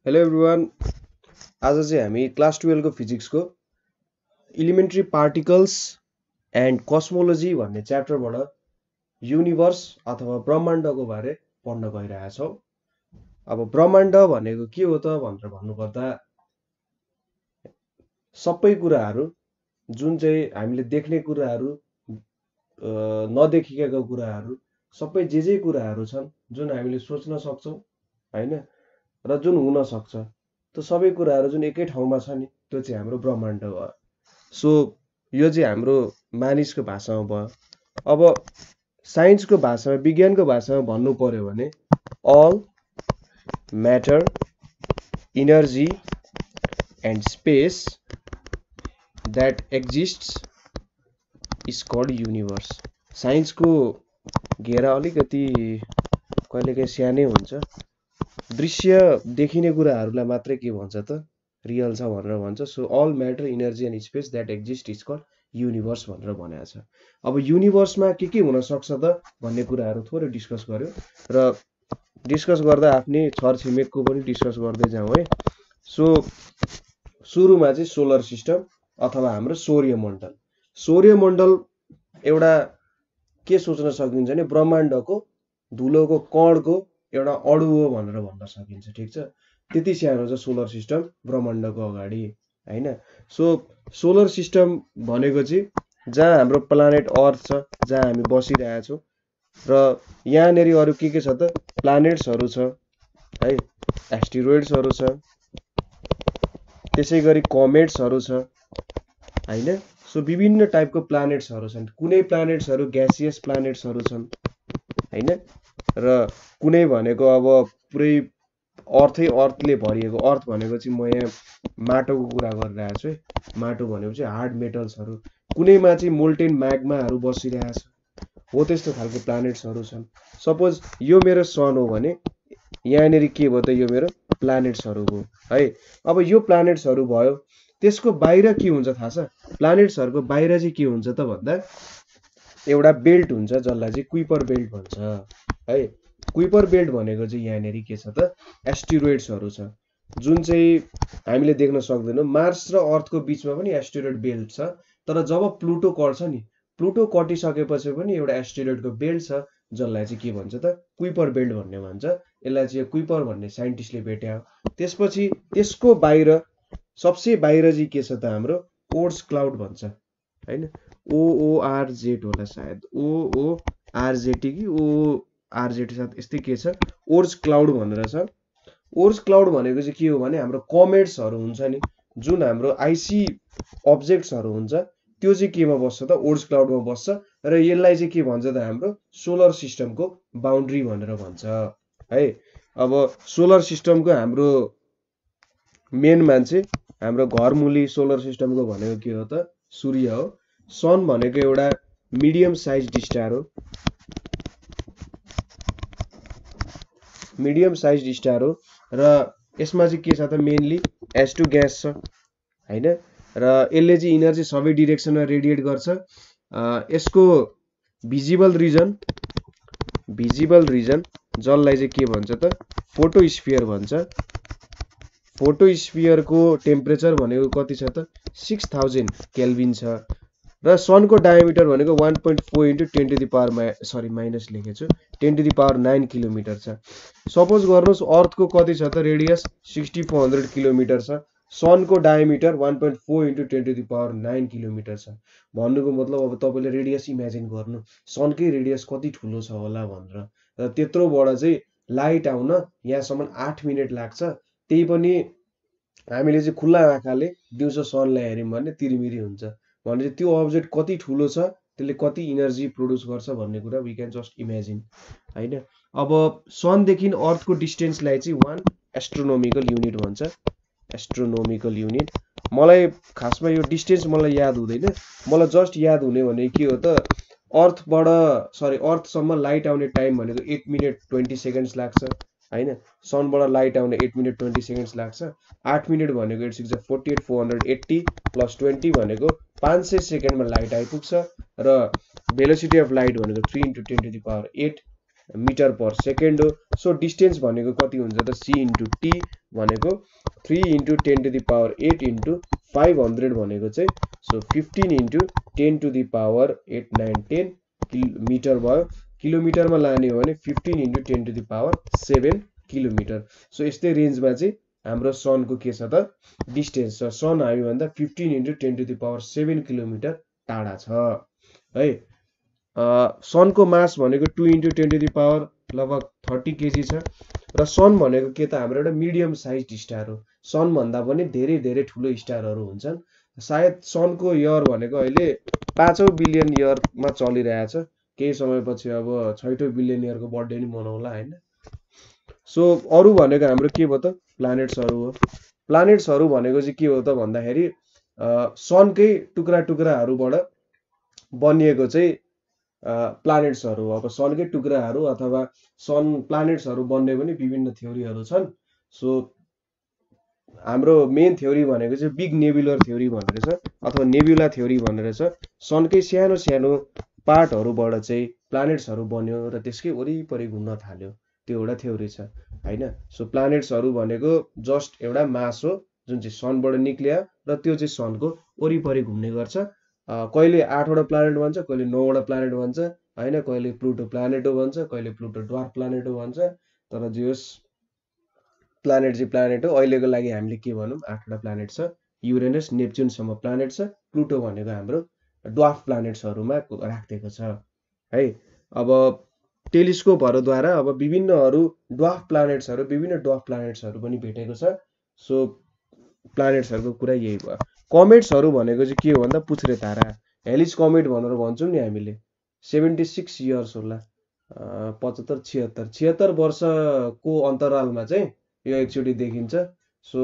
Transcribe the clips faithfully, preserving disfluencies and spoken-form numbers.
Hello everyone. आज चाहिँ हामी क्लास ट्वेल्भ को फिजिक्स को इलिमेन्ट्री पार्टिकल्स एन्ड कस्मोलोजी भन्ने च्याप्टरबाट युनिभर्स अथवा ब्रह्माण्डको बारे पढ्न गइरहेका छौँ। अब ब्रह्माण्ड भनेको के हो त भनेर भन्नुपर्दा सबै कुराहरू जुन चाहिँ हामीले देख्ने कुराहरू नदेखिएका कुराहरू सबै जे जे कुराहरू छन् जुन हामीले सोच्न सक्छौँ हैन र जुन हुन सक्छ त्यो सबै कुराहरू जुन एकै ठाउँमा छ नि त्यो चाहिँ हाम्रो ब्रह्माण्ड हो। सो यो चाहिँ हाम्रो मानिसको भाषामा भयो। अब साइन्सको भाषामा विज्ञानको भाषामा भन्नु पर्यो भने all matter energy and space that exists is called universe. साइन्सको घेरा अलिकति कहिलेकाहीँ सानै हुन्छ। दृश्य देखिने कुराहरूलाई मात्रै के भन्छ त रियल छ भनेर भन्छ। So all matter energy and space that exist is called universe भनेर भनेको छ। अब युनिभर्समा के के हुन सक्छ त भन्ने कुराहरू थोरै डिस्कस गर्यो र डिस्कस गर्दा आफ्नै छरछिमेकको पनि डिस्कस गर्दै जाउँ है। सो सुरुमा चाहिँ सोलर सिस्टम अथवा हाम्रो सौर्यमण्डल। सौर्यमण्डल एउटा के सोच्न सकिन्छ भने ब्रह्माण्डको धुलोको कणको एउटा अणु हो भनेर भन्न सकिन्छ। ठिक छ, त्यति सानो छ सोलर सिस्टम ब्रह्माण्डको अगाडि हैन। सो सोलर सिस्टम भनेको चाहिँ जहाँ हाम्रो प्लानेट अर्थ छ, जहाँ हामी बसिरहेका छौँ र यहाँनेरि अरु के के छ त प्लानेट्सहरू छ है, एस्टेरोइड्सहरू छ, त्यसैगरी कमेट्सहरू छ हैन। सो विभिन्न टाइपको प्लानेट्सहरू छन्। कुनै प्लानेट्सहरू ग्यासियस प्लानेट्सहरू छन् हैन र कुनै भनेको अब पुरै अर्थै अर्थले भरिएको। अर्थ भनेको चाहिँ म यहाँ माटोको कुरा गरिरहेको छु है। माटो भनेको चाहिँ हार्ड मेटल्सहरू। कुनैमा चाहिँ मोल्टेन म्याग्माहरू बसिरहेको छ, हो त्यस्तो खालको प्लानेट्सहरू छन्। सपोज यो मेरो सन हो भने यहाँनेरि के भयो त यो मेरो प्लानेट्सहरू हो है। अब यो प्लानेट्सहरू भयो, त्यसको बाहिर के हुन्छ थाहा छ? प्लानेट्सहरूको बाहिर चाहिँ के हुन्छ त भन्दा एउटा बेल्ट हुन्छ जसलाई चाहिँ कुइपर बेल्ट भन्छ है। कुइपर बेल्ट भनेको चाहिँ यहाँनेरि के छ त एस्टेरोइड्सहरू छ जुन चाहिँ हामीले देख्न सक्दैनौँ। मार्स र अर्थको बिचमा पनि एस्टेरोइड बेल्ट छ, तर जब प्लुटो कट्छ नि, प्लुटो कटिसकेपछि पनि एउटा एस्टेरोइडको बेल्ट छ जसलाई चाहिँ के भन्छ त कुइपर बेल्ट भन्ने भन्छ। यसलाई चाहिँ कुइपर भन्ने साइन्टिस्टले भेट्यो। त्यसपछि त्यसको बाहिर सबसे बाहिर चाहिँ के छ त हाम्रो ओर्स क्लाउड भन्छ हैन। ओओआरजेड होला सायद, ओओआरजेटी कि ओआरजेटी साथ यस्तै के छ, ओर्स क्लाउड भनेर छ। ओर्स क्लाउड भनेको चाहिँ के हो भने हाम्रो कमेट्सहरू हुन्छ नि, जुन हाम्रो आइसी अब्जेक्ट्सहरू हुन्छ त्यो चाहिँ केमा बस्छ त ओर्स क्लाउडमा बस्छ र यसलाई चाहिँ के भन्छ त हाम्रो सोलर सिस्टमको बाउन्ड्री भनेर भन्छ है। अब सोलर सिस्टमको हाम्रो मेन मान्छे हाम्रो घरमुली सोलर सिस्टमको भनेको के हो त सूर्य हो। सन भनेको एउटा मिडियम साइज स्टार हो, मिडियम साइज स्टार हो र यसमा चाहिँ के छ त मेनली एच टू ग्यास छ हैन र यसले चाहिँ इनर्जी सबै डिरेक्सनमा रेडिएट गर्छ। यसको भिजिबल रिजन भिजिबल रिजन जसलाई चाहिँ के भन्छ त फोटोस्फियर भन्छ। फोटोस्फियरको टेम्परेचर भनेको कति छ त सिक्स थाउजन्ड केल्भिन छ र सनको डायमिटर भनेको one point four into ten to the power मा सरी माइनस लेखेको छु ten to the power nine kilometer छ। सपोज गर्नुहोस् अर्थको कति छ त radius sixty four hundred kilometer छ, सनको diameter one point four into ten to the power nine kilometer छ। भन्नुको मतलब अब तपाईँले रेडियस इमेजिन गर्नु सनकै रेडियस कति ठुलो छ होला भनेर। र त्यत्रोबाट चाहिँ लाइट आउन यहाँसम्म आठ मिनट लाग्छ। त्यही पनि हामीले चाहिँ खुल्ला आँखाले दिउँसो सनलाई हेऱ्यौँ भने तिरिमिरी हुन्छ भने त्यो अब्जेक्ट कति ठुलो छ, त्यसले कति इनर्जी प्रोड्युस गर्छ भन्ने कुरा वी क्यान जस्ट इमेजिन हैन। अब सनदेखि अर्थको डिस्टेन्सलाई चाहिँ वान एस्ट्रोनोमिकल युनिट भन्छ, एस्ट्रोनोमिकल युनिट। मलाई खासमा यो डिस्टेन्स मलाई याद हुँदैन, मलाई जस्ट याद हुने भने के हो त अर्थबाट सरी अर्थसम्म लाइट आउने टाइम भनेको एट मिनट ट्वेन्टी सेकेन्ड्स लाग्छ हैन। सनबाट लाइट आउने एट मिनट ट्वेन्टी सेकेन्ड्स लाग्छ। आठ मिनट भनेको eight six forty eight four hundred eighty plus twenty भनेको पाँच सय सेकेन्डमा लाइट आइपुग्छ र भेलोसिटी अफ लाइट भनेको three into ten to the power eight metre per second हो। सो डिस्टेन्स भनेको कति हुन्छ त सी इन्टु टी भनेको three into ten to the power eight into five hundred भनेको चाहिँ so fifteen into ten to the power eight nine ten kilometre भयो। किलोमिटरमा लाने हो भने fifteen into ten to the power seven kilometre. So यस्तै रेन्जमा चाहिँ हाम्रो सनको के छ त डिस्टेन्स छ। सन हामीभन्दा fifteen into ten to the power seven kilometre टाढा छ है। सनको मास भनेको two into ten to the power लगभग थर्टी केजी छ र सन भनेको के त हाम्रो एउटा मिडियम साइज स्टार हो। सनभन्दा पनि धेरै धेरै ठुलो स्टारहरू हुन्छन्। सायद सनको इयर भनेको अहिले पाँचौँ बिलियन इयरमा चलिरहेछ। केही समयपछि अब छैटौँ बिलियन इयरको बर्थडे नि मनाउला होइन। सो अरू भनेको हाम्रो के भयो त प्लानेट्सहरू हो। प्लानेट्सहरू भनेको चाहिँ के हो त भन्दाखेरि सनकै टुक्रा टुक्राहरूबाट बनिएको चाहिँ प्लानेट्सहरू हो। अब सनकै टुक्राहरू अथवा सन प्लानेट्सहरू बन्ने पनि विभिन्न थ्योरीहरू छन्। सो हाम्रो मेन थ्योरी भनेको चाहिँ बिग नेबुलर थ्योरी भनेर छ अथवा नेबुला थ्योरी भनेर छ। सनकै सानो सानो पार्टहरूबाट चाहिँ प्लानेट्सहरू बन्यो र त्यसकै वरिपरि घुम्न थाल्यो, त्यो एउटा थ्योरी छ होइन। सो प्लानेट्सहरू भनेको जस्ट एउटा मास हो जुन चाहिँ सनबाट निक्लियो र त्यो चाहिँ सनको वरिपरि घुम्ने गर्छ। कहिले आठवटा प्लानेट भन्छ, कहिले नौवटा प्लानेट भन्छ होइन, कहिले प्लुटो प्लानेटो भन्छ, कहिले प्लुटो ड्वार्फ प्लानेटो भन्छ। तर जे होस् प्लानेट चाहिँ प्लानेट हो। अहिलेको लागि हामीले के भनौँ आठवटा प्लानेट छ। युरेनस नेप्च्युनसम्म प्लानेट छ। प्लुटो भनेको हाम्रो ड्वार्फ प्लानेट्सहरूमा राखिदिएको छ है। अब टेलिस्कोपहरूद्वारा अब विभिन्नहरू ड्वार्फ प्लानेट्सहरू विभिन्न ड्वार्फ प्लानेट्सहरू पनि भेटेको छ। सो प्लानेट्सहरूको कुरा यही भयो। कमेट्सहरू भनेको चाहिँ के हो भन्दा पुच्छ्रे तारा, हेलिज कमेट भनेर भन्छौँ नि हामीले। सेभेन्टी सिक्स इयर्स होला, पचहत्तर छिहत्तर छिहत्तर वर्षको अन्तरालमा चाहिँ यो एकचोटि देखिन्छ। सो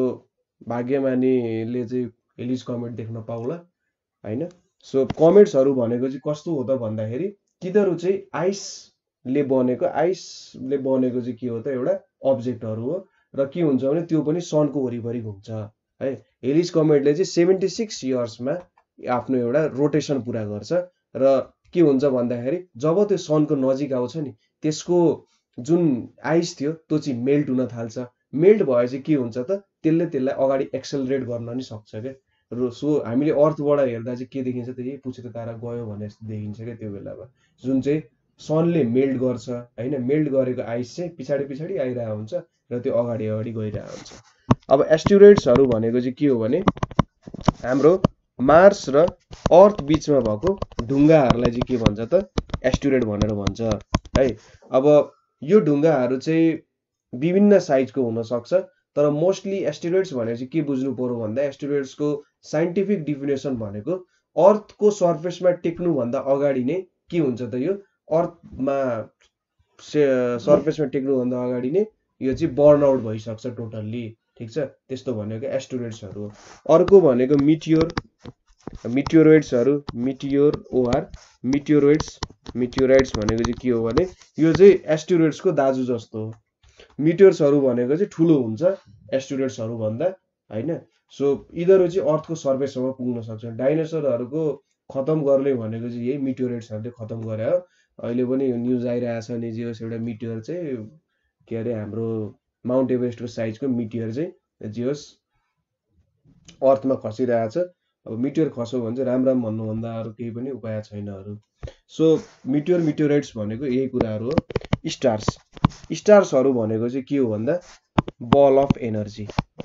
भाग्यमानीले चाहिँ हेलिज कमेट देख्न पाउला होइन। सो कमेट्सहरू भनेको चाहिँ कस्तो हो त भन्दाखेरि तिनीहरू चाहिँ आइसले बनेको आइसले बनेको चाहिँ के हो त एउटा अब्जेक्टहरू हो र के हुन्छ भने त्यो पनि सनको वरिपरि घुम्छ है। हेलिज कमेटले चाहिँ सेभेन्टी सिक्स इयर्समा आफ्नो एउटा रोटेसन पुरा गर्छ र के हुन्छ भन्दाखेरि जब त्यो सनको नजिक आउँछ नि त्यसको जुन आइस थियो त्यो चाहिँ मेल्ट हुन थाल्छ। मेल्ट भएपछि के हुन्छ त त्यसले त्यसलाई अगाडि एक्सेलरेट गर्न नि सक्छ क्या। र सो हामीले अर्थबाट हेर्दा चाहिँ के देखिन्छ त यही पुच्छ्रे तारा गयो भने जस्तो देखिन्छ क्या त्यो बेलामा, जुन चाहिँ सनले मेल्ट गर्छ होइन। मेल्ट गरेको आइस चाहिँ पछाडि पछाडि आइरहेको हुन्छ र त्यो अगाडि अगाडि गइरहेको हुन्छ। अब एस्टेरोइड्सहरू भनेको चाहिँ के हो भने हाम्रो मार्स र अर्थ बिचमा भएको ढुङ्गाहरूलाई चाहिँ के भन्छ त एस्टेरोइड भनेर भन्छ है। अब यो ढुङ्गाहरू चाहिँ विभिन्न साइजको हुनसक्छ तर मोस्टली एस्टेरोइड्स भनेर चाहिँ के बुझ्नु पर्यो भन्दा एस्टेरोइड्सको साइन्टिफिक डिफिनेसन भनेको अर्थको सर्फेसमा टेक्नुभन्दा अगाडि नै के हुन्छ त यो अर्थमा सर्फेसमा टेक्नुभन्दा अगाडि नै यो चाहिँ बर्न आउट भइसक्छ टोटल्ली, ठिक छ। त्यस्तो भनेको एस्टेरोइड्सहरू हो। अर्को भनेको मिटियोर मिटियोरोइड्सहरू मिटियोर ओआर मिटियोरोइड्स मिटियोराइड्स भनेको चाहिँ के हो भने यो चाहिँ एस्टेरोइड्सको दाजु जस्तो हो। मिटियोर्सहरू भनेको चाहिँ ठुलो हुन्छ एस्टेरोइड्सहरू भन्दा होइन। सो यिनीहरू चाहिँ अर्थको सर्फेससम्म पुग्न सक्छ। डाइनोसरहरूको खतम गर्ने भनेको चाहिँ यही मिटियोराइड्सहरूले खतम गरे हो। अहिले पनि न्युज आइरहेको छ नि जे होस् एउटा मिटियोर चाहिँ के अरे हाम्रो माउन्ट एभरेस्टको साइजको मिटियोर चाहिँ जे होस् अर्थमा खसिरहेछ। अब मिटियोर खस्यो भने चाहिँ राम राम भन्नुभन्दा अरू केही पनि उपाय छैन अरू। सो मिटियोर मिटियोराइड्स भनेको यही कुराहरू हो। स्टार्स स्टार्सहरू भनेको चाहिँ के हो भन्दा बल अफ एनर्जी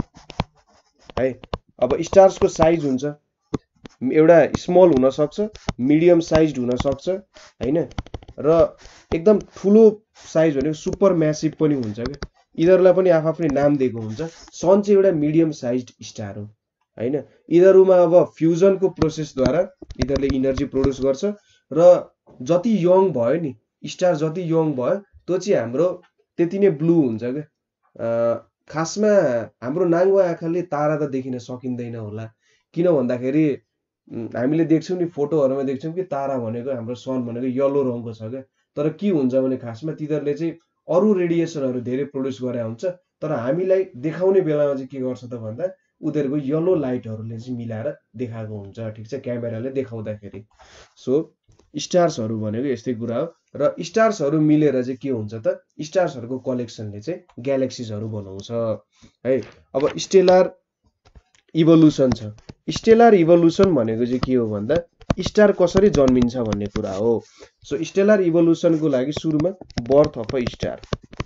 है। अब स्टार्सको साइज हुन्छ एउटा स्मल हुनसक्छ, मिडियम साइज हुनसक्छ होइन, र एकदम ठुलो साइज भनेको सुपर म्यासिभ पनि हुन्छ क्या। यिनीहरूलाई पनि आफआफ्नै नाम दिएको हुन्छ। सन चाहिँ एउटा मिडियम साइज स्टार हो होइन। यिनीहरूमा अब फ्युजनको प्रोसेसद्वारा यिनीहरूले इनर्जी प्रड्युस गर्छ र जति यङ भयो नि स्टार जति यङ भयो त्यो चाहिँ हाम्रो त्यति नै ब्लू हुन्छ क्या। खासमा हाम्रो नाङ्गो आँखाले तारा त देखिन सकिँदैन होला, किन भन्दाखेरि हामीले देख्छौँ नि फोटोहरूमा देख्छौँ कि तारा भनेको हाम्रो सन भनेको यल्लो रङको छ क्या। तर के हुन्छ भने खासमा तिनीहरूले चाहिँ अरू रेडिएसनहरू धेरै प्रड्युस गरे हुन्छ तर हामीलाई देखाउने बेलामा चाहिँ के गर्छ त भन्दा उनीहरूको यल्लो लाइटहरूले चाहिँ मिलाएर देखाएको हुन्छ, ठिक छ, क्यामेराले देखाउँदाखेरि। सो स्टार्सहरू भनेको यस्तै कुरा हो र स्टार्सहरू मिलेर चाहिँ के हुन्छ त स्टार्सहरूको कलेक्सनले चाहिँ ग्यालेक्सिजहरू बनाउँछ है। अब स्टेलार इभोल्युसन छ। स्टेलार इभोल्युसन भनेको चाहिँ के हो भन्दा स्टार कसरी जन्मिन्छ भन्ने कुरा हो। सो स्टेलार इभोल्युसनको लागि सुरुमा बर्थ अफ अ स्टार।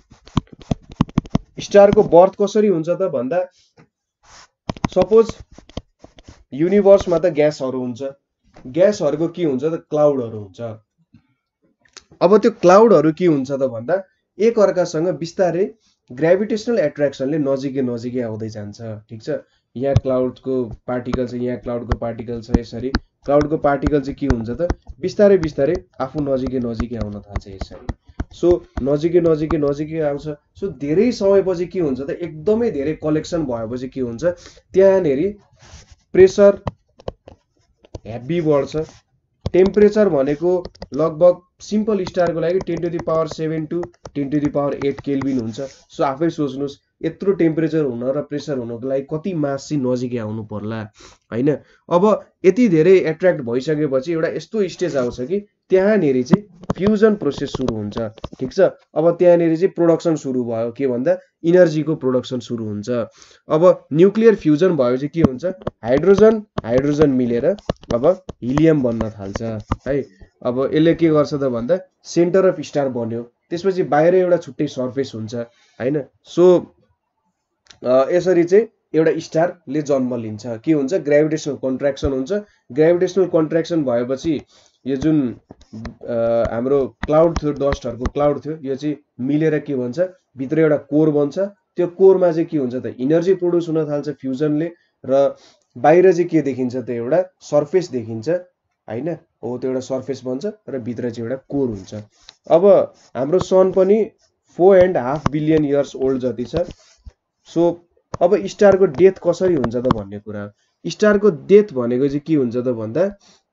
स्टारको बर्थ कसरी हुन्छ त भन्दा सपोज युनिभर्समा त ग्यासहरू हुन्छ, ग्यासहरूको के हुन्छ त क्लाउडहरू हुन्छ। अब त्यो क्लाउडहरू के हुन्छ त भन्दा एक अर्कासँग बिस्तारै ग्रेभिटेसनल एट्र्याक्सनले नजिकै नजिकै आउँदै जान्छ। ठिक छ, यहाँ क्लाउडको पार्टिकल छ, यहाँ क्लाउडको पार्टिकल छ, यसरी क्लाउडको पार्टिकल चाहिँ के हुन्छ त बिस्तारै बिस्तारै आफू नजिकै नजिकै आउन थाल्छ यसरी। सो नजिकै नजिकै नजिकै आउँछ। सो धेरै समयपछि के हुन्छ त एकदमै धेरै कलेक्सन भएपछि के हुन्छ त्यहाँनेरि प्रेसर हेभी बढ्छ। टेम्परेचर भनेको लगभग सिम्पल स्टारको लागि ten to the power seven to ten to the power eight kelvin हुन्छ। सो आफै सोच्नुहोस् यत्रो टेम्परेचर हुन र प्रेसर हुनको लागि कति मास चाहिँ नजिकै आउनु पर्ला हैन। अब यति धेरै एट्र्याक्ट भइसकेपछि एउटा यस्तो स्टेज आउँछ कि त्यहाँनेरि चाहिँ फ्युजन प्रोसेस सुरु हुन्छ। ठिक छ, अब त्यहाँनेरि चाहिँ प्रोडक्सन सुरु भयो, के भन्दा इनर्जीको प्रोडक्सन सुरु हुन्छ। अब न्युक्लियर फ्युजन भएपछि के हुन्छ हाइड्रोजन हाइड्रोजन मिलेर अब हिलियम बन्न थाल्छ है। अब यसले के गर्छ त भन्दा सेन्टर अफ स्टार बन्यो, त्यसपछि बाहिर एउटा छुट्टै सर्फेस हुन्छ हैन। सो यसरी चाहिँ एउटा स्टारले जन्म लिन्छ। के हुन्छ ग्रेभिटेसनल कन्ट्र्याक्सन हुन्छ। ग्रेभिटेसनल कन्ट्र्याक्सन भएपछि यो जुन हाम्रो क्लाउड थियो, डस्टहरूको क्लाउड थियो, यो चाहिँ मिलेर के भन्छ भित्र एउटा कोर बन्छ। त्यो कोरमा चाहिँ के हुन्छ त इनर्जी प्रोड्युस हुन थाल्छ फ्युजनले र बाहिर चाहिँ के देखिन्छ त एउटा सर्फेस देखिन्छ हैन। हो त्यो एउटा सर्फेस बन्छ र भित्र चाहिँ एउटा कोर हुन्छ। अब हाम्रो सन पनि four and half billion years old जति छ। सो अब स्टारको डेथ कसरी हुन्छ त भन्ने कुरा हो। स्टारको डेथ भनेको चाहिँ के हुन्छ त भन्दा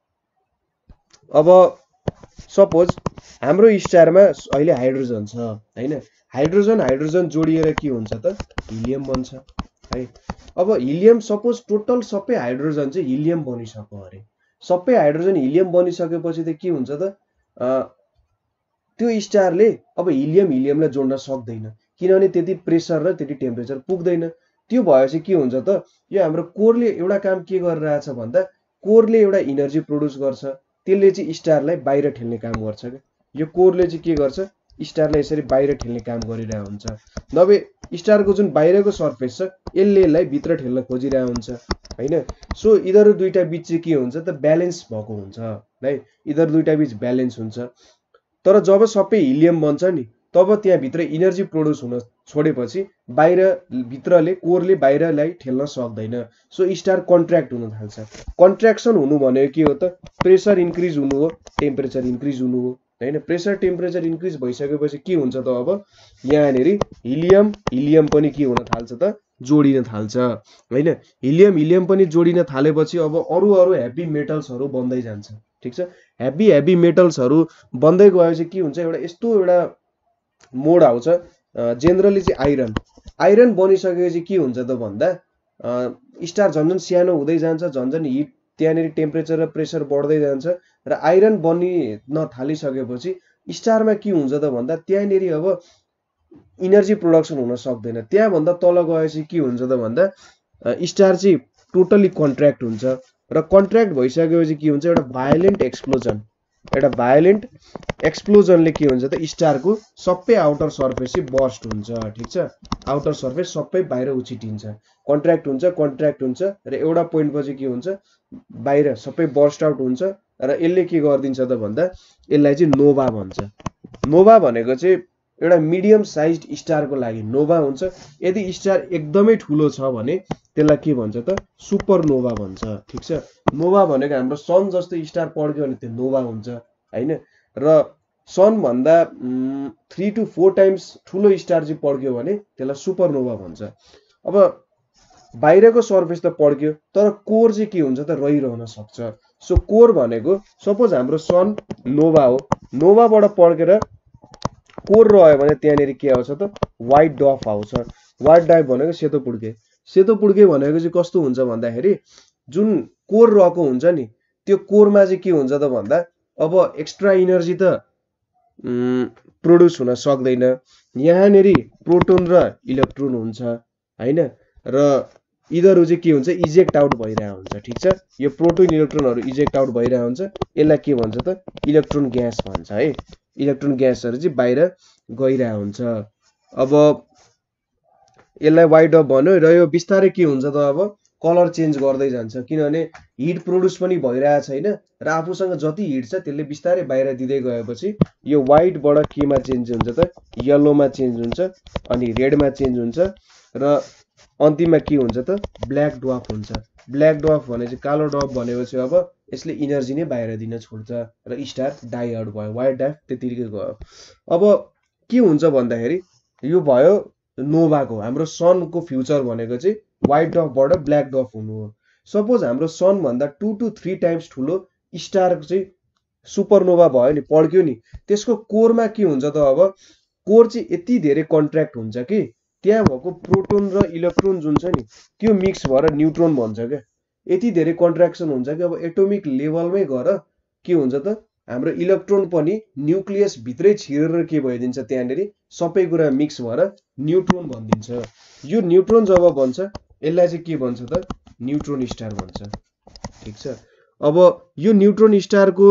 अब सपोज हाम्रो स्टारमा अहिले हाइड्रोजन छ हैन। हाइड्रोजन हाइड्रोजन जोडिएर के हुन्छ त हिलियम बन्छ है। अब हिलियम सपोज टोटल सबै हाइड्रोजन चाहिँ हिलियम बनिसक्यो अरे। सबै हाइड्रोजन हिलियम बनिसकेपछि त के हुन्छ त त्यो स्टारले अब हिलियम हिलियमलाई जोड्न सक्दैन, किनभने त्यति प्रेसर र त्यति टेम्परेचर पुग्दैन। त्यो भएपछि के हुन्छ त यो हाम्रो कोरले एउटा काम के गरिरहेछ भन्दा कोरले एउटा इनर्जी प्रोड्युस गर्छ, त्यसले चाहिँ स्टारलाई बाहिर ठेल्ने काम गर्छ क्या। यो कोरले चाहिँ के गर्छ स्टारलाई यसरी बाहिर ठेल्ने काम गरिरहेको हुन्छ। नभए स्टारको जुन बाहिरको सर्फेस छ यसले यसलाई भित्र ठेल्न खोजिरहेको हुन्छ हैन। सो यिनीहरू दुईटा बीच चाहिँ के हुन्छ त ब्यालेन्स भएको हुन्छ है। यिनीहरू दुईटा बीच ब्यालेन्स हुन्छ। तर जब सबै हिलियम बन्छ नि तब त्यहाँ भित्र इनर्जी प्रोड्युस हुन छोडेपछि बाहिर भित्रले कोरले बाहिरलाई ठेल्न सक्दैन। सो स्टार कन्ट्र्याक्ट हुन थाल्छ। कन्ट्र्याक्सन हुनु भनेको के हो त प्रेसर इन्क्रिज हुनु हो, टेम्परेचर इन्क्रिज हुनु हो हैन। प्रेसर टेम्परेचर इन्क्रिज भइसकेपछि के हुन्छ त अब यहाँनेरि हिलियम हिलियम पनि के हुन थाल्छ त जोडिन थाल्छ हैन। हिलियम हिलियम पनि जोडिन थालेपछि अब अरू अरू हेभी मेटल्सहरू बन्दै जान्छ। ठिक छ, हेभी हेभी मेटल्सहरू बन्दै गएपछि के हुन्छ एउटा यस्तो एउटा मोड आउँछ जेनरली चाहिँ आइरन। आइरन बनिसकेपछि के हुन्छ त भन्दा स्टार झन्झन सानो हुँदै जान्छ, झन्झन हिट त्यहाँनेरि टेम्परेचर र प्रेसर बढ्दै जान्छ र आइरन बनिन थालिसकेपछि स्टारमा के हुन्छ त भन्दा त्यहाँनेरि अब इनर्जी प्रोडक्सन हुन सक्दैन। त्यहाँभन्दा तल गएपछि के हुन्छ त भन्दा स्टार चाहिँ टोटली कन्ट्र्याक्ट हुन्छ र कन्ट्र्याक्ट भइसकेपछि के हुन्छ एउटा भायोलेन्ट एक्सप्लोजन। एउटा भायोलेन्ट एक्सप्लोजनले के हुन्छ त स्टारको सबै आउटर सर्फेस चाहिँ बर्स्ट हुन्छ। ठिक छ, आउटर सर्फेस सबै बाहिर उछिटिन्छ, कन्ट्र्याक्ट हुन्छ कन्ट्र्याक्ट हुन्छ र एउटा पोइन्ट पछि के हुन्छ बाहिर सबै बर्स्ट आउट हुन्छ र यसले के गरिदिन्छ त भन्दा यसलाई चाहिँ नोभा भन्छ। नोभा भनेको चाहिँ एउटा मिडियम साइज्ड स्टारको लागि नोभा हुन्छ। यदि स्टार एकदमै ठुलो छ भने त्यसलाई के भन्छ त सुपरनोभा भन्छ। ठिक छ, नोभा भनेको हाम्रो सन जस्तो स्टार पड्क्यो भने त्यो नोभा हुन्छ हैन। र सन भन्दा थ्री टु फोर टाइम्स ठुलो स्टार चाहिँ पड्क्यो भने त्यसलाई सुपरनोभा भन्छ। अब बाहिरको सर्फेस त पड्क्यो तर कोर चाहिँ के हुन्छ त रहिरहन सक्छ। सो कोर भनेको सपोज हाम्रो सन नोभा हो, नोभाबाट पड्केर कोर रह्यो भने त्यहाँनेरि के आउँछ त व्हाइट डफ आउँछ। व्हाइट डफ भनेको सेतो पुड्के। सेतो पुड्के भनेको चाहिँ कस्तो हुन्छ भन्दाखेरि जुन कोर रहेको हुन्छ नि त्यो कोरमा चाहिँ के हुन्छ त भन्दा अब एक्स्ट्रा इनर्जी त प्रोड्युस हुन सक्दैन। यहाँनेरि प्रोटोन र इलेक्ट्रोन हुन्छ हैन, र यिनीहरू चाहिँ के हुन्छ इजेक्ट आउट भइरहेको हुन्छ। ठिक छ, यो प्रोटोन इलेक्ट्रोनहरू इजेक्ट आउट भइरहेको हुन्छ, यसलाई के भन्छ त इलेक्ट्रोन ग्यास भन्छ है। इलेक्ट्रोन ग्यासहरू चाहिँ बाहिर गइरहेको हुन्छ। अब यसलाई वाइट डवार्फ भन्यो र यो बिस्तारै के हुन्छ त अब कलर चेन्ज गर्दै जान्छ, किनभने हिट प्रोड्युस पनि भइरहेको छैन र आफूसँग जति हिट छ त्यसले बिस्तारै बाहिर दिँदै गएपछि यो व्हाइटबाट केमा चेन्ज हुन्छ त येलोमा चेन्ज हुन्छ, अनि रेडमा चेन्ज हुन्छ, र अन्तिममा के हुन्छ त ब्ल्याक ड्वार्फ हुन्छ। ब्ल्याक ड्वार्फ भने चाहिँ कालो ड्वार्फ भनेपछि अब यसले इनर्जी नै बाहिर दिन छोड्छ र स्टार डाई आउट भयो, व्हाइट ड्वार्फ त्यतिकै गयो। अब के हुन्छ भन्दाखेरि यो भयो नोभाको, हाम्रो सनको फ्युचर भनेको चाहिँ व्हाइट ड्वार्फबाट ब्ल्याक ड्वार्फ हुनु हो। सपोज हाम्रो सन भन्दा टू टू थ्री टाइम्स ठुलो स्टार चाहिँ सुपरनोभा भयो नि, पड्क्यो नि, त्यसको कोरमा के हुन्छ त अब कोर चाहिँ यति धेरै कन्ट्र्याक्ट हुन्छ कि त्यहाँ भएको प्रोटोन र इलेक्ट्रोन जुन छ नि त्यो मिक्स भएर न्युट्रोन भन्छ क्या। यति धेरै कन्ट्र्याक्सन हुन्छ कि अब एटोमिक लेभलमै गएर के हुन्छ त हाम्रो इलेक्ट्रोन पनि न्युक्लियस भित्रै छिरेर के भइदिन्छ, त्यहाँनेरि सबै कुरा मिक्स भएर न्युट्रोन भनिदिन्छ। यो न्युट्रोन जब बन्छ यसलाई चाहिँ के भन्छ त न्युट्रोन स्टार भन्छ। ठिक छ, अब यो न्युट्रोन स्टारको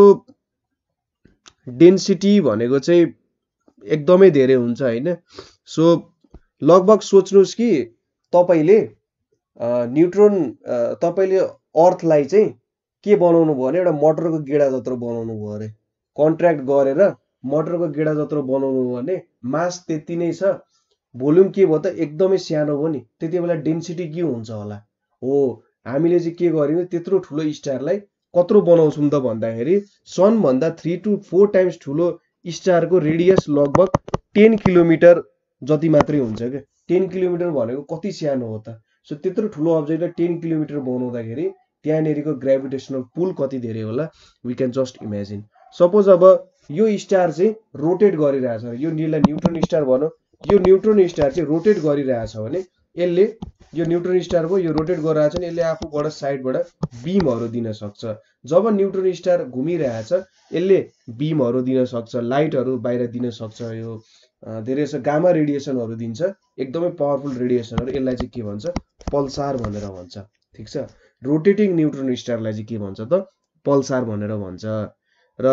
डेन्सिटी भनेको चाहिँ एकदमै धेरै हुन्छ हैन। सो लगभग सोच्नुहोस् कि तपाईले न्युट्रोन तपाईले अर्थलाई चाहिँ के बनाउनु भयो भने एउटा मटरको गेडा जत्रो बनाउनु भयो अरे, कन्ट्र्याक्ट गरेर मटरको गेडा जत्रो बनाउनु भयो भने मास त्यति नै छ, भोल्युम के भयो त एकदमै सानो हो नि, त्यति बेला डेन्सिटी के हुन्छ होला। हो, हामीले चाहिँ के गर्यौं त्यत्रो ठुलो स्टारलाई कत्रो बनाउँछौं त भन्दाखेरि सन भन्दा थ्री टू फोर टाइम्स ठुलो स्टारको रेडियस लगभग टेन किलोमिटर जति मात्रै हुन्छ क्या। टेन किलोमिटर भनेको कति सानो हो त। सो त्यत्रो ठुलो अब्जेक्टलाई टेन किलोमिटर बनाउँदाखेरि त्यहाँनेरिको ग्रेभिटेसनल पुल कति धेरै होला, we can just imagine. Suppose अब यो स्टार चाहिँ रोटेट गरिरहेछ, यो नीला न्युट्रोन स्टार भनौँ, यो न्युट्रोन स्टार चाहिँ रोटेट गरिरहेछ भने यसले यो न्युट्रोन स्टार भयो यो रोटेट गरिरहेछ भने यसले आफूबाट साइडबाट बीमहरू दिन सक्छ। जब न्युट्रोन स्टार घुमिरहेछ यसले बीमहरू दिन सक्छ, लाइटहरू बाहिर दिन सक्छ, यो धेरै छ गामा रेडिएसनहरू दिन्छ, एकदमै पावरफुल रेडिएसनहरू। यसलाई चाहिँ के भन्छ पल्सार भनेर भन्छ। ठिक छ, रोटेटिङ न्युट्रोन स्टारलाई चाहिँ के भन्छ त पल्सार भनेर भन्छ। र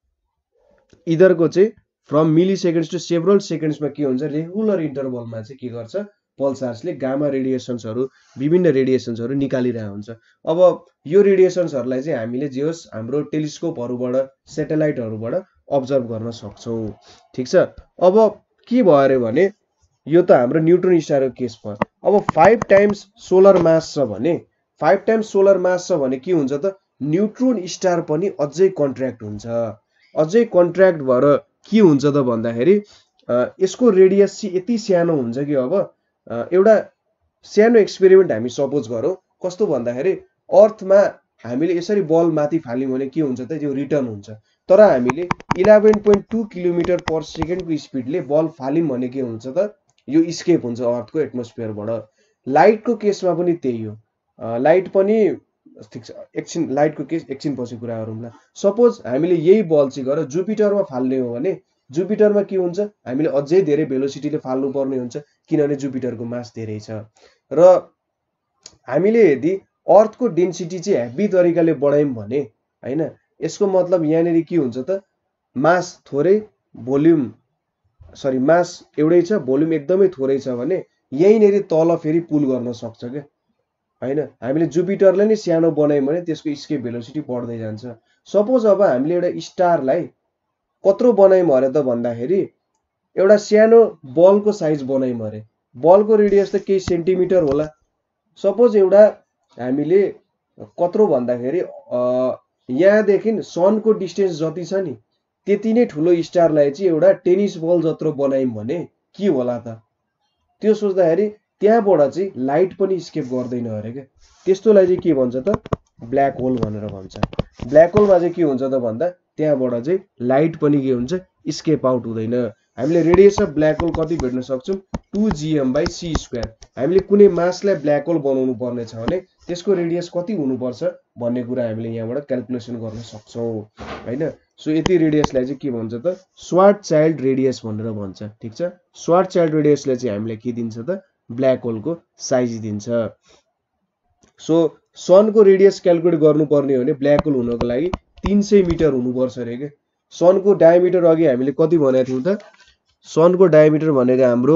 इधरको चाहिँ फ्रम मिली सेकेन्ड्स टु सेभरल सेकेन्ड्समा के हुन्छ रेगुलर इन्टरभलमा चाहिँ के गर्छ पल्सार्सले गामा रेडिएसन्सहरू विभिन्न रेडिएसन्सहरू निकालिरहेको हुन्छ। अब यो रेडिएसन्सहरूलाई चाहिँ हामीले जे होस् हाम्रो टेलिस्कोपहरूबाट सेटेलाइटहरूबाट अब्जर्भ गर्न सक्छौँ। ठिक छ, अब के भयो अरे भने यो त हाम्रो न्युट्रोन स्टारको केस भयो। अब फाइभ टाइम्स सोलर मास छ भने फाइभ टाइम्स सोलर मास छ भने के हुन्छ त न्युट्रोन स्टार पनि अझै कन्ट्र्याक्ट हुन्छ। अझै कन्ट्र्याक्ट भएर के हुन्छ त भन्दाखेरि यसको रेडियस चाहिँ यति सानो हुन्छ कि अब एउटा सानो एक्सपेरिमेन्ट हामी सपोज गरौँ, कस्तो भन्दाखेरि अर्थमा हामीले यसरी बल माथि फाल्यौँ भने के हुन्छ त त्यो रिटर्न हुन्छ, तर हामीले eleven point two kilometre per सेकेन्डको स्पिडले बल फाल्यौँ भने के हुन्छ त यो स्केप हुन्छ अर्थको एटमोस्फियरबाट। लाइटको केसमा पनि त्यही हो, लाइट पनि ठिक छ एकछिन लाइटको केस एकछिन पछि कुरा गरौँला। सपोज हामीले यही बल चाहिँ गरेर जुपिटरमा फाल्ने हो भने जुपिटरमा के हुन्छ हामीले अझै धेरै भेलोसिटीले फाल्नु पर्ने हुन्छ, किनभने जुपिटरको मास धेरै छ। र हामीले यदि अर्थको डेन्सिटी चाहिँ हेभी तरिकाले बढायौँ भने हैन, यसको मतलब यहाँनेरि के हुन्छ त मास थोरै भोल्युम सरी मास एउटै छ भोल्युम एकदमै थोरै छ भने यहीँनेरि तल फेरि पुल गर्न सक्छ क्या हैन। हामीले जुपिटरलाई नै सानो बनायौँ भने त्यसको स्केप भेलोसिटी बढ्दै जान्छ। सपोज अब हामीले एउटा स्टारलाई कत्रो बनायौँ अरे त भन्दाखेरि एउटा सानो बलको साइज बनायौँ अरे, बलको रेडियस त केही सेन्टिमिटर होला। सपोज एउटा हामीले कत्रो भन्दाखेरि यहाँदेखि सनको डिस्टेन्स जति छ नि त्यति नै ठुलो स्टारलाई चाहिँ एउटा टेनिस बल जत्रो बनायौँ भने के होला त, त्यो सोच्दाखेरि त्यहाँबाट चाहिँ लाइट पनि स्केप गर्दैन अरे क्या। त्यस्तोलाई चाहिँ के भन्छ त ब्ल्याक होल भनेर भन्छ। ब्ल्याक होलमा चाहिँ के हुन्छ त भन्दा त्यहाँबाट चाहिँ लाइट पनि के हुन्छ स्केप आउट हुँदैन। हामीले रेडियस अफ ब्ल्याक होल कति भेट्न सक्छौँ two GM by c square हामीले कुनै मासलाई ब्ल्याक होल बनाउनु पर्ने छ भने त्यसको रेडियस कति हुनुपर्छ भन्ने कुरा हामीले यहाँबाट क्याल्कुलेसन गर्न सक्छौँ हैन सो यति रेडियसलाई चाहिँ के भन्छ त स्वार्ट चाइल्ड रेडियस भनेर भन्छ ठीक छ स्वार्ट चाइल्ड रेडियसले चाहिँ हामीले के दिन्छ त ब्ल्याक होलको साइज दिन्छ सो सनको रेडियस क्याल्कुलेट गर्नुपर्ने हो भने ब्ल्याक होल हुनको लागि तीन सय मिटर हुनुपर्छ रे के सनको डायमिटर अघि हामीले कति भनेको थियौँ त सनको डायमिटर भनेको हाम्रो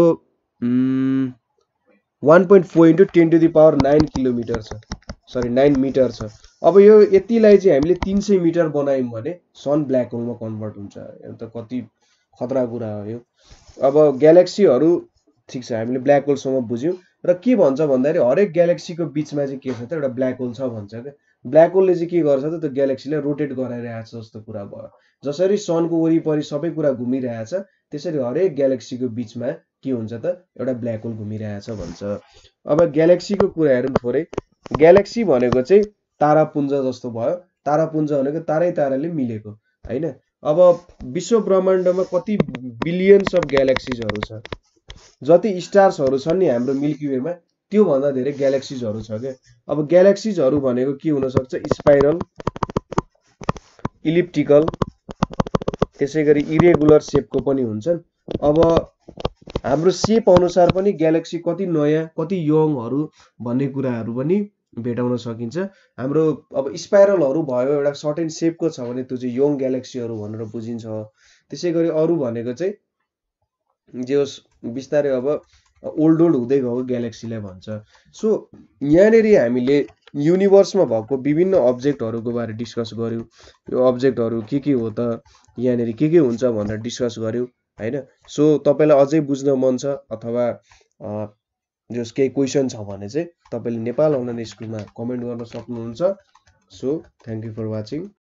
one point four into ten to the power nine kilometre छ सरी नाइन मिटर छ अब यो यतिलाई चाहिँ हामीले तीन सय मिटर बनायौं भने सन ब्ल्याक होलमा कन्भर्ट हुन्छ यो त कति खतरा कुरा हो यो अब ग्यालेक्सीहरु ठीक छ हामीले ब्ल्याक होल सम्म बुझ्यौं र के भन्छ भन्दाखेरि हरेक ग्यालेक्सीको बीचमा चाहिँ के छ त एउटा ब्ल्याक होल छ भन्छ के ब्ल्याक होलले चाहिँ के गर्छ त त्यो ग्यालेक्सीलाई रोटेट गराइरहेछ जस्तो कुरा भयो जसरी सनको वरिपरि सबै कुरा घुमिरहेछ त्यसरी हरेक ग्यालेक्सीको बीचमा के हुन्छ त एउटा ब्ल्याक होल घुमिरहेछ भन्छ अब ग्यालेक्सीको कुरा हेरौँ थोरै ग्यालेक्सी भनेको चाहिँ तारापुञ्ज जस्तो भयो तारापुञ्ज भनेको तारै ताराले मिलेको हैन अब विश्व ब्रह्माण्डमा कति बिलियन्स अफ ग्यालेक्सीजहरु छ जति स्टार्सहरु छन् नि हाम्रो मिल्की वेमा त्यो भन्दा धेरै ग्यालेक्सीजहरु छ के अब ग्यालेक्सीजहरु भनेको के हुन सक्छ स्पाइरल इलिप्टिकल त्यसैगरी इरेगुलर शेपको पनि हुन्छन् अब हाम्रो शेप अनुसार पनि ग्यालेक्सी कति नयाँ कति यङहरु भन्ने कुराहरु पनि भेटाउन सकिन्छ हाम्रो अब स्पाइरलहरु भयो एउटा सर्टेन शेपको छ भने त्यो चाहिँ यङ ग्यालेक्सीहरु भनेर बुझिन्छ त्यसैगरी अरु भनेको चाहिँ जे बिस्तारै अब ओल्ड ओल्ड हुँदै गएको ग्यालेक्सीलाई भन्छ सो यहाँनेरि हामीले युनिभर्समा भएको विभिन्न अब्जेक्टहरुको बारे डिस्कस गर्यौं यो अब्जेक्टहरु के के हो त यहाँनेरि के के हुन्छ भनेर डिस्कस गर्यौं हैन सो तपाईलाई अझै बुझ्न मन छ अथवा जस केही क्वेशन छ भने चाहिँ तपाईले नेपाल अनलाइन स्कुलमा कमेन्ट गर्न सक्नुहुन्छ so thank you for watching